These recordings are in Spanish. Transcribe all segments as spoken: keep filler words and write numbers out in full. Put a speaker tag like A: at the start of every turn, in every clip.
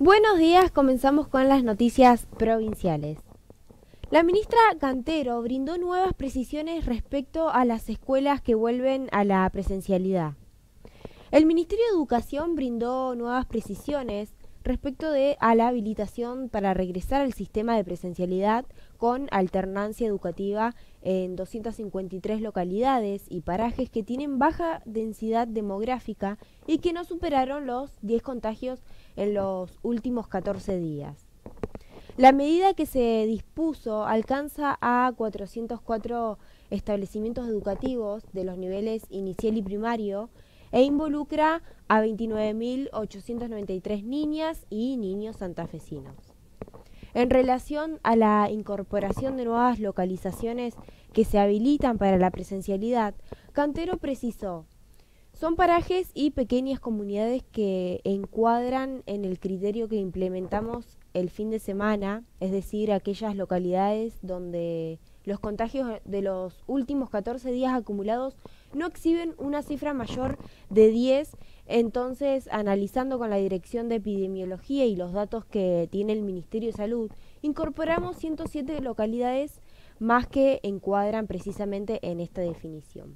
A: Buenos días, comenzamos con las noticias provinciales. La ministra Cantero brindó nuevas precisiones respecto a las escuelas que vuelven a la presencialidad. El Ministerio de Educación brindó nuevas precisiones respecto de a la habilitación para regresar al sistema de presencialidad con alternancia educativa en doscientas cincuenta y tres localidades y parajes que tienen baja densidad demográfica y que no superaron los diez contagios en los últimos catorce días. La medida que se dispuso alcanza a cuatrocientos cuatro establecimientos educativos de los niveles inicial y primario e involucra a veintinueve mil ochocientas noventa y tres niñas y niños santafesinos. En relación a la incorporación de nuevas localizaciones que se habilitan para la presencialidad, Cantero precisó: son parajes y pequeñas comunidades que encuadran en el criterio que implementamos el fin de semana, es decir, aquellas localidades donde los contagios de los últimos catorce días acumulados no exhiben una cifra mayor de diez. Entonces, analizando con la Dirección de Epidemiología y los datos que tiene el Ministerio de Salud, incorporamos ciento siete localidades más que encuadran precisamente en esta definición.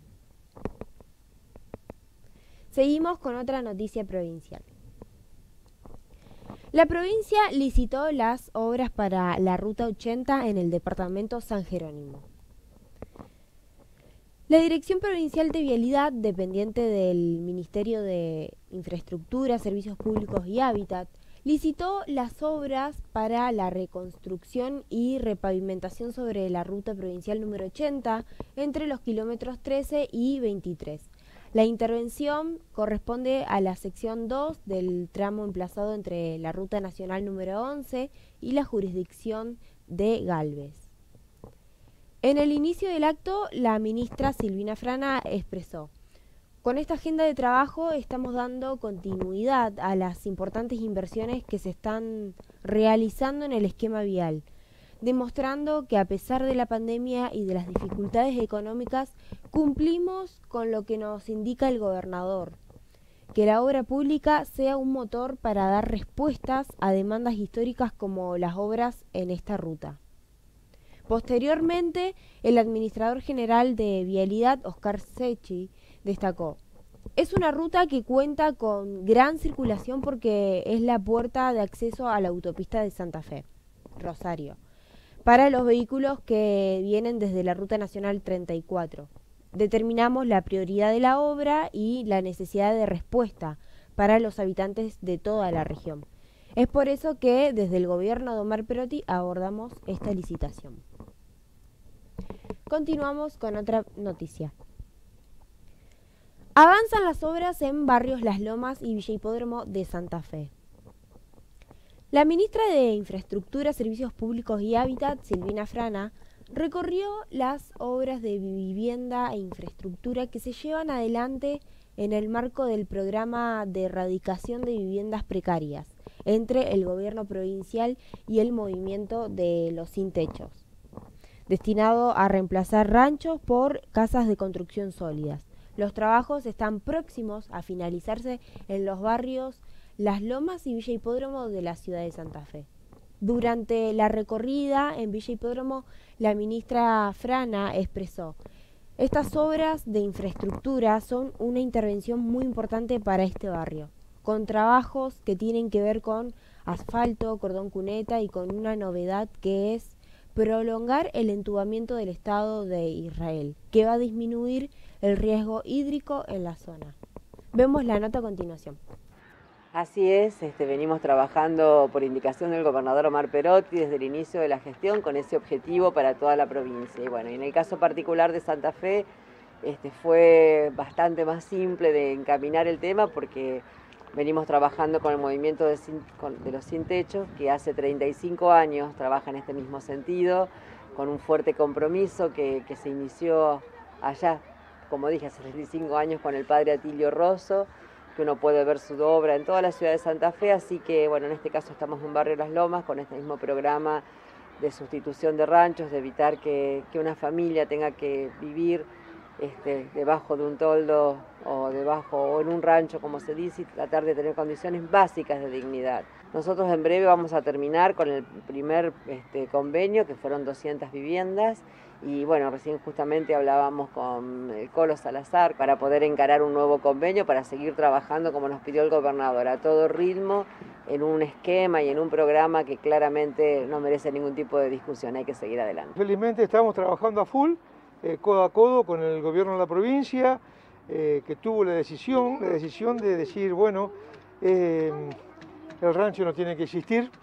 A: Seguimos con otra noticia provincial. La provincia licitó las obras para la Ruta ochenta en el departamento San Jerónimo. La Dirección Provincial de Vialidad, dependiente del Ministerio de Infraestructura, Servicios Públicos y Hábitat, licitó las obras para la reconstrucción y repavimentación sobre la Ruta Provincial número ochenta entre los kilómetros trece y veintitrés. La intervención corresponde a la sección dos del tramo emplazado entre la Ruta Nacional número once y la jurisdicción de Galvez. En el inicio del acto, la ministra Silvina Frana expresó: con esta agenda de trabajo estamos dando continuidad a las importantes inversiones que se están realizando en el esquema vial, demostrando que a pesar de la pandemia y de las dificultades económicas, cumplimos con lo que nos indica el gobernador, que la obra pública sea un motor para dar respuestas a demandas históricas como las obras en esta ruta. Posteriormente, el administrador general de Vialidad, Oscar Secchi, destacó: es una ruta que cuenta con gran circulación porque es la puerta de acceso a la autopista de Santa Fe, Rosario, para los vehículos que vienen desde la Ruta Nacional treinta y cuatro. Determinamos la prioridad de la obra y la necesidad de respuesta para los habitantes de toda la región. Es por eso que desde el gobierno de Omar Perotti abordamos esta licitación. Continuamos con otra noticia. Avanzan las obras en barrios Las Lomas y Villa Hipódromo de Santa Fe. La ministra de Infraestructura, Servicios Públicos y Hábitat, Silvina Frana, recorrió las obras de vivienda e infraestructura que se llevan adelante en el marco del programa de erradicación de viviendas precarias entre el gobierno provincial y el movimiento de los sin techos, destinado a reemplazar ranchos por casas de construcción sólidas. Los trabajos están próximos a finalizarse en los barrios Las Lomas y Villa Hipódromo de la ciudad de Santa Fe. Durante la recorrida en Villa Hipódromo, la ministra Frana expresó: estas obras de infraestructura son una intervención muy importante para este barrio, con trabajos que tienen que ver con asfalto, cordón cuneta y con una novedad que es prolongar el entubamiento del Estado de Israel, que va a disminuir el riesgo hídrico en la zona. Vemos la nota a continuación.
B: Así es, este, venimos trabajando por indicación del gobernador Omar Perotti desde el inicio de la gestión con ese objetivo para toda la provincia. Y bueno, en el caso particular de Santa Fe, este, fue bastante más simple de encaminar el tema porque venimos trabajando con el movimiento de, sin, con, de los sin techos, que hace treinta y cinco años trabaja en este mismo sentido, con un fuerte compromiso que, que se inició allá, como dije, hace treinta y cinco años con el padre Atilio Rosso, que uno puede ver su obra en toda la ciudad de Santa Fe, así que bueno, en este caso estamos en Barrio Las Lomas con este mismo programa de sustitución de ranchos, de evitar que, que una familia tenga que vivir este, debajo de un toldo o debajo o en un rancho, como se dice, y tratar de tener condiciones básicas de dignidad. Nosotros en breve vamos a terminar con el primer este, convenio, que fueron doscientas viviendas, y bueno, recién justamente hablábamos con el Colo Salazar para poder encarar un nuevo convenio, para seguir trabajando como nos pidió el gobernador, a todo ritmo, en un esquema y en un programa que claramente no merece ningún tipo de discusión, hay que seguir adelante.
C: Felizmente estamos trabajando a full, eh, codo a codo con el gobierno de la provincia, eh, que tuvo la decisión, la decisión de decir, bueno, eh, el rancho no tiene que existir,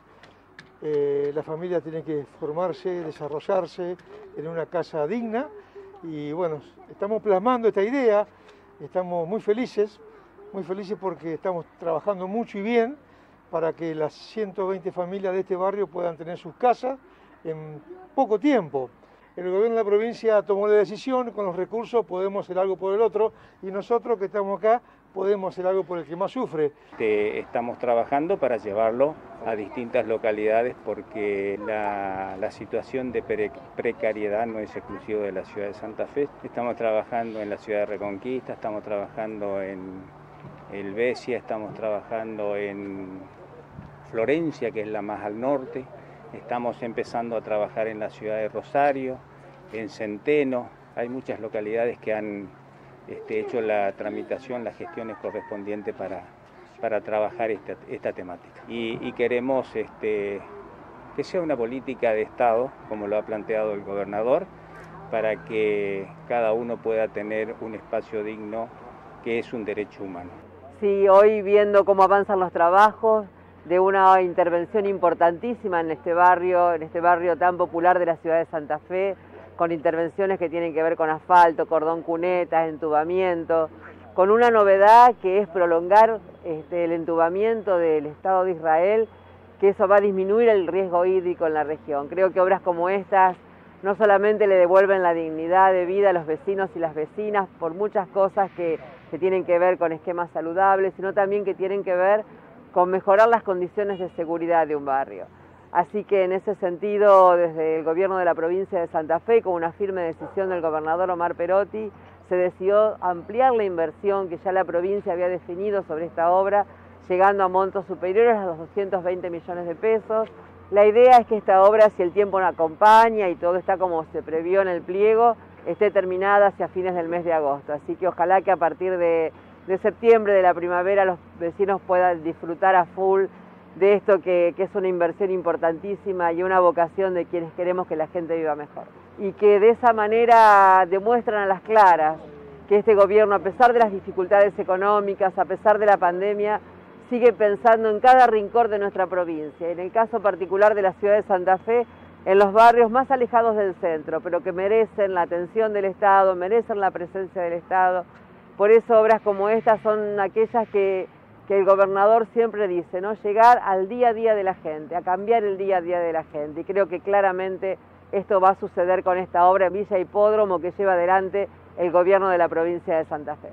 C: eh, la familia tiene que formarse, desarrollarse en una casa digna, y bueno, estamos plasmando esta idea, estamos muy felices, muy felices porque estamos trabajando mucho y bien para que las ciento veinte familias de este barrio puedan tener sus casas en poco tiempo. El gobierno de la provincia tomó la decisión, con los recursos podemos hacer algo por el otro, y nosotros que estamos acá podemos hacer algo por el que más sufre.
D: Estamos trabajando para llevarlo a distintas localidades porque la, la situación de pre, precariedad no es exclusiva de la ciudad de Santa Fe. Estamos trabajando en la ciudad de Reconquista, estamos trabajando en Helvecia, estamos trabajando en Florencia, que es la más al norte. Estamos empezando a trabajar en la ciudad de Rosario, en Centeno. Hay muchas localidades que han este, hecho la tramitación, las gestiones correspondientes para, para trabajar esta, esta temática. Y, y queremos este, que sea una política de Estado, como lo ha planteado el gobernador, para que cada uno pueda tener un espacio digno, que es un derecho humano.
B: Sí, hoy viendo cómo avanzan los trabajos, de una intervención importantísima en este barrio, en este barrio tan popular de la ciudad de Santa Fe, con intervenciones que tienen que ver con asfalto, cordón cunetas, entubamiento, con una novedad que es prolongar este, el entubamiento del Estado de Israel, que eso va a disminuir el riesgo hídrico en la región. Creo que obras como estas no solamente le devuelven la dignidad de vida a los vecinos y las vecinas por muchas cosas que, que tienen que ver con esquemas saludables, sino también que tienen que ver con mejorar las condiciones de seguridad de un barrio. Así que en ese sentido, desde el gobierno de la provincia de Santa Fe, con una firme decisión del gobernador Omar Perotti, se decidió ampliar la inversión que ya la provincia había definido sobre esta obra, llegando a montos superiores a los doscientos veinte millones de pesos. La idea es que esta obra, si el tiempo nos acompaña y todo está como se previó en el pliego, esté terminada hacia fines del mes de agosto. Así que ojalá que a partir de de septiembre, de la primavera, los vecinos puedan disfrutar a full de esto que, que es una inversión importantísima y una vocación de quienes queremos que la gente viva mejor. Y que de esa manera demuestran a las claras que este gobierno, a pesar de las dificultades económicas, a pesar de la pandemia, sigue pensando en cada rincón de nuestra provincia. En el caso particular de la ciudad de Santa Fe, en los barrios más alejados del centro, pero que merecen la atención del Estado, merecen la presencia del Estado. Por eso obras como estas son aquellas que, que el gobernador siempre dice, ¿no? Llegar al día a día de la gente, a cambiar el día a día de la gente. Y creo que claramente esto va a suceder con esta obra Villa Hipódromo que lleva adelante el gobierno de la provincia de Santa Fe.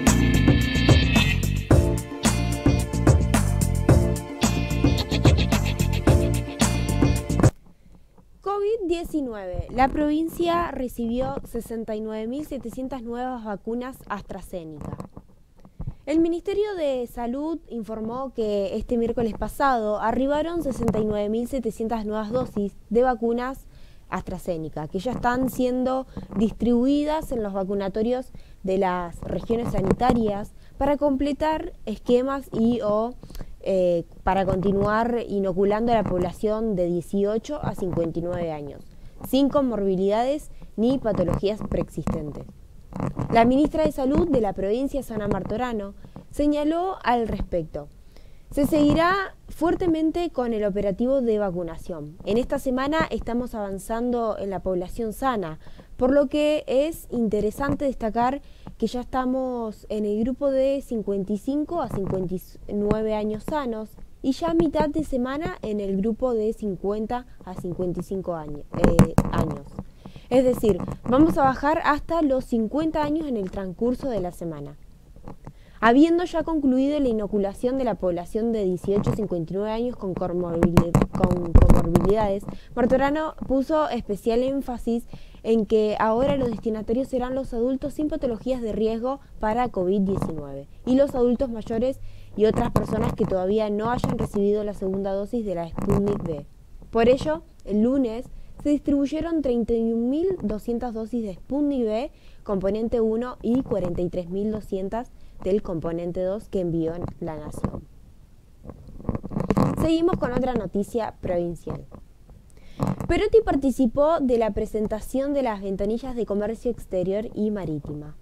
A: COVID diecinueve. La provincia recibió sesenta y nueve mil setecientas nuevas vacunas AstraZeneca. El Ministerio de Salud informó que este miércoles pasado arribaron sesenta y nueve mil setecientas nuevas dosis de vacunas AstraZeneca, que ya están siendo distribuidas en los vacunatorios de las regiones sanitarias para completar esquemas y o eh, para continuar inoculando a la población de dieciocho a cincuenta y nueve años, sin comorbilidades ni patologías preexistentes. La ministra de Salud de la provincia, Sana Martorano, señaló al respecto: se seguirá fuertemente con el operativo de vacunación. En esta semana estamos avanzando en la población sana, por lo que es interesante destacar que ya estamos en el grupo de cincuenta y cinco a cincuenta y nueve años sanos y ya a mitad de semana en el grupo de cincuenta a cincuenta y cinco años. Eh, años. Es decir, vamos a bajar hasta los cincuenta años en el transcurso de la semana. Habiendo ya concluido la inoculación de la población de dieciocho a cincuenta y nueve años con comorbilidades, Martorano puso especial énfasis en que ahora los destinatarios serán los adultos sin patologías de riesgo para COVID diecinueve y los adultos mayores y otras personas que todavía no hayan recibido la segunda dosis de la Sputnik V. Por ello, el lunes se distribuyeron treinta y un mil doscientas dosis de Sputnik V, componente uno, y cuarenta y tres mil doscientas del componente dos que envió la Nación. Seguimos con otra noticia provincial. Perotti participó de la presentación de las ventanillas de comercio exterior y marítima.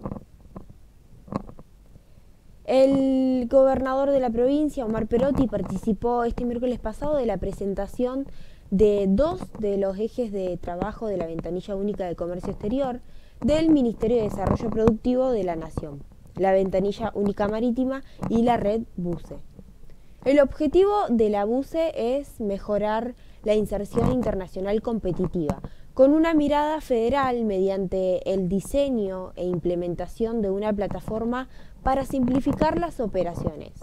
A: El gobernador de la provincia, Omar Perotti, participó este miércoles pasado de la presentación de dos de los ejes de trabajo de la ventanilla única de comercio exterior del Ministerio de Desarrollo Productivo de la Nación, la ventanilla única marítima y la red BUCE. El objetivo de la BUCE es mejorar la inserción internacional competitiva, con una mirada federal mediante el diseño e implementación de una plataforma para simplificar las operaciones.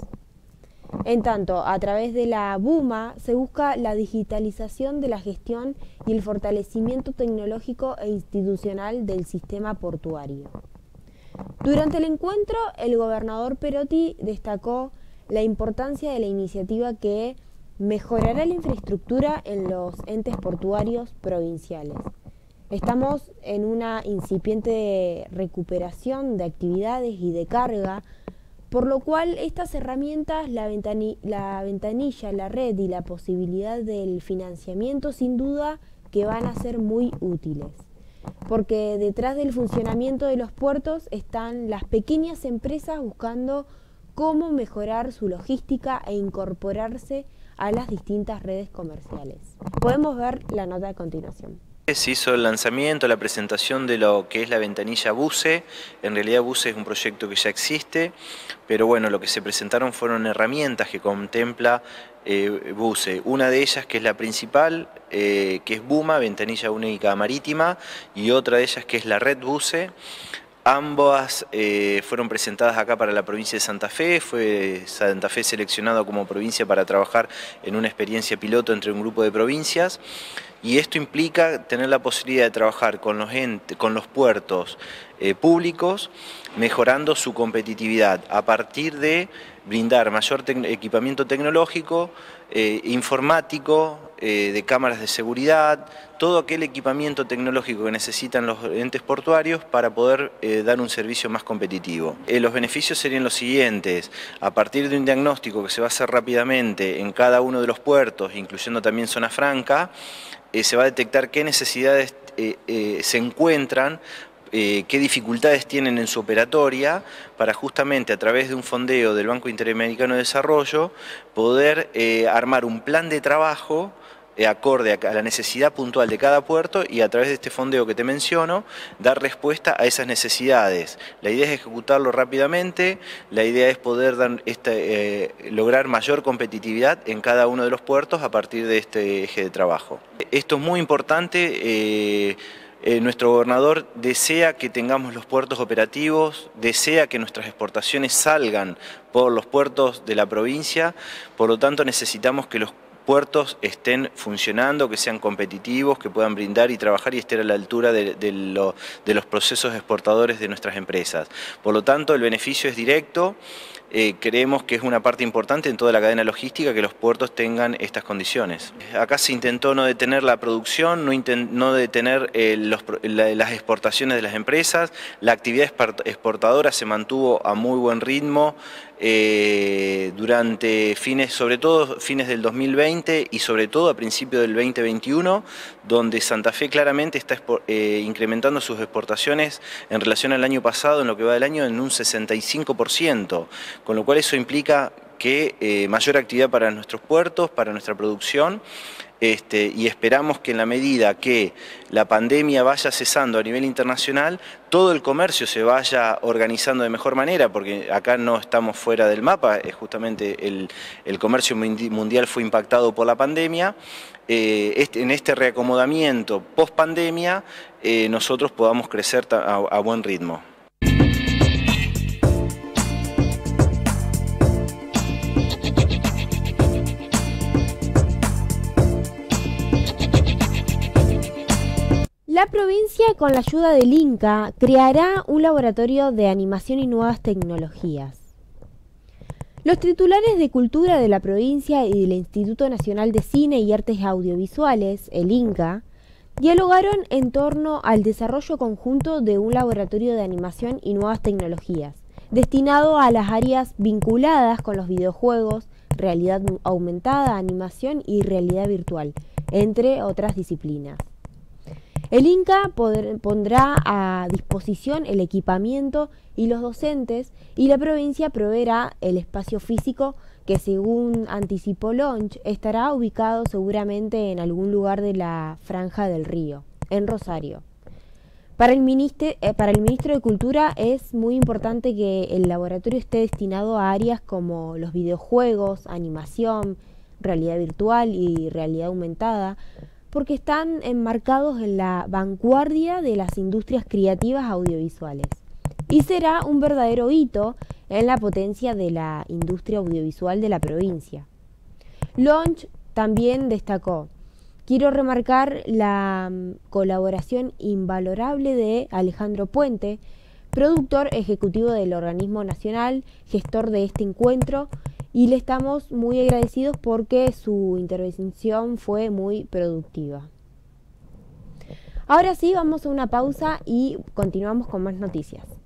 A: En tanto, a través de la BUMA se busca la digitalización de la gestión y el fortalecimiento tecnológico e institucional del sistema portuario. Durante el encuentro, el gobernador Perotti destacó la importancia de la iniciativa que mejorará la infraestructura en los entes portuarios provinciales. Estamos en una incipiente recuperación de actividades y de carga, por lo cual estas herramientas, la, ventani- la ventanilla, la red y la posibilidad del financiamiento, sin duda que van a ser muy útiles. Porque detrás del funcionamiento de los puertos están las pequeñas empresas buscando cómo mejorar su logística e incorporarse a las distintas redes comerciales. Podemos ver la nota a continuación.
E: Se hizo el lanzamiento, la presentación de lo que es la ventanilla BUCE. En realidad BUCE es un proyecto que ya existe, pero bueno, lo que se presentaron fueron herramientas que contempla eh, BUCE. Una de ellas, que es la principal, eh, que es BUMA, Ventanilla Única Marítima, y otra de ellas que es la red BUCE. Ambas eh, fueron presentadas acá para la provincia de Santa Fe. Fue Santa Fe seleccionado como provincia para trabajar en una experiencia piloto entre un grupo de provincias. Y esto implica tener la posibilidad de trabajar con los, ente, con los puertos eh, públicos, mejorando su competitividad a partir de brindar mayor tec equipamiento tecnológico, eh, informático, eh, de cámaras de seguridad, todo aquel equipamiento tecnológico que necesitan los entes portuarios para poder eh, dar un servicio más competitivo. Eh, los beneficios serían los siguientes: a partir de un diagnóstico que se va a hacer rápidamente en cada uno de los puertos, incluyendo también zona franca, eh, se va a detectar qué necesidades eh, eh, se encuentran, Eh, qué dificultades tienen en su operatoria, para justamente a través de un fondeo del Banco Interamericano de Desarrollo poder eh, armar un plan de trabajo eh, acorde a la necesidad puntual de cada puerto y a través de este fondeo que te menciono, dar respuesta a esas necesidades. La idea es ejecutarlo rápidamente, la idea es poder dar esta, eh, lograr mayor competitividad en cada uno de los puertos a partir de este eje de trabajo. Esto es muy importante. Eh, Eh, nuestro gobernador desea que tengamos los puertos operativos, desea que nuestras exportaciones salgan por los puertos de la provincia, por lo tanto necesitamos que los puertos estén funcionando, que sean competitivos, que puedan brindar y trabajar y estén a la altura de, de, lo, de los procesos exportadores de nuestras empresas. Por lo tanto, el beneficio es directo. Eh, creemos que es una parte importante en toda la cadena logística que los puertos tengan estas condiciones. Acá se intentó no detener la producción, no, intent, no detener eh, los, la, las exportaciones de las empresas. La actividad exportadora se mantuvo a muy buen ritmo eh, durante fines, sobre todo fines del dos mil veinte y sobre todo a principios del veinte veintiuno, donde Santa Fe claramente está eh, incrementando sus exportaciones en relación al año pasado, en lo que va del año, en un sesenta y cinco por ciento. Con lo cual eso implica que eh, mayor actividad para nuestros puertos, para nuestra producción, este, y esperamos que en la medida que la pandemia vaya cesando a nivel internacional, todo el comercio se vaya organizando de mejor manera, porque acá no estamos fuera del mapa, es justamente el, el comercio mundial fue impactado por la pandemia. Eh, este, en este reacomodamiento post pandemia eh, nosotros podamos crecer a, a buen ritmo.
A: La provincia, con la ayuda del INCA, creará un laboratorio de animación y nuevas tecnologías. Los titulares de Cultura de la provincia y del Instituto Nacional de Cine y Artes Audiovisuales, el INCA, dialogaron en torno al desarrollo conjunto de un laboratorio de animación y nuevas tecnologías, destinado a las áreas vinculadas con los videojuegos, realidad aumentada, animación y realidad virtual, entre otras disciplinas. El INCA poder, pondrá a disposición el equipamiento y los docentes, y la provincia proveerá el espacio físico que, según anticipó Launch, estará ubicado seguramente en algún lugar de la Franja del Río, en Rosario. Para el, ministro, eh, para el ministro de Cultura es muy importante que el laboratorio esté destinado a áreas como los videojuegos, animación, realidad virtual y realidad aumentada, porque están enmarcados en la vanguardia de las industrias creativas audiovisuales. Y será un verdadero hito en la potencia de la industria audiovisual de la provincia. Launch también destacó: quiero remarcar la colaboración invalorable de Alejandro Puente, productor ejecutivo del organismo nacional, gestor de este encuentro, y le estamos muy agradecidos porque su intervención fue muy productiva. Ahora sí, vamos a una pausa y continuamos con más noticias.